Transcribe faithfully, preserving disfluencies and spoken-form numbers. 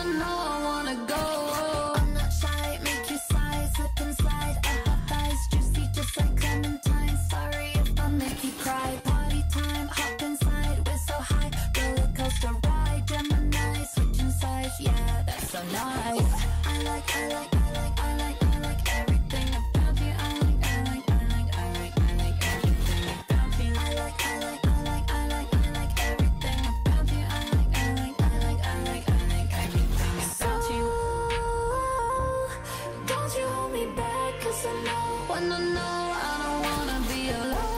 wanna know, I wanna go. I'm not shy, make you sigh, slip and slide. I have thighs, juicy just like clementine. Sorry if I make you cry. Party time, hop inside, we're so high. Roller coaster ride, Gemini, switching sides. Yeah, that's so nice. I like, I like, I like, I like, I like everything about you. I like, I like, I like, I like, I like everything about you. I like, I like, I like, I like, I like everything about you. I like, I like, I like, I like, I like everything about you. Don't you hold me back, 'cause I know, wanna know, I don't wanna be alone.